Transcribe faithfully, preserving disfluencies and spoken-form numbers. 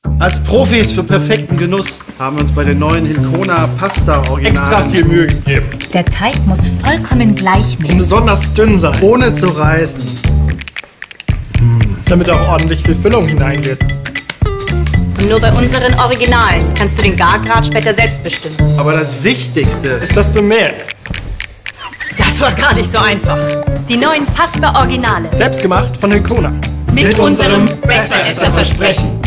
Als Profis für perfekten Genuss haben wir uns bei den neuen Hilcona Pasta Original extra viel Mühe gegeben. Der Teig muss vollkommen gleichmäßig, Und besonders dünn sein, ohne zu reißen. damit auch ordentlich viel Füllung hineingeht. Und nur bei unseren Originalen kannst du den Gargrad später selbst bestimmen. Aber das Wichtigste Ist das Bemehl? Das war gar nicht so einfach. Die neuen Pasta Originale. Selbstgemacht von Hilcona. Mit, unserem Besseresser-Versprechen.